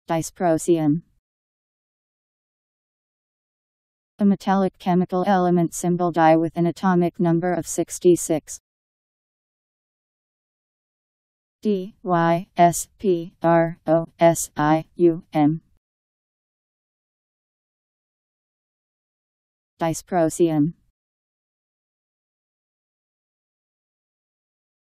Dysprosium. A metallic chemical element symbol di with an atomic number of 66. Dysprosium. Dysprosium.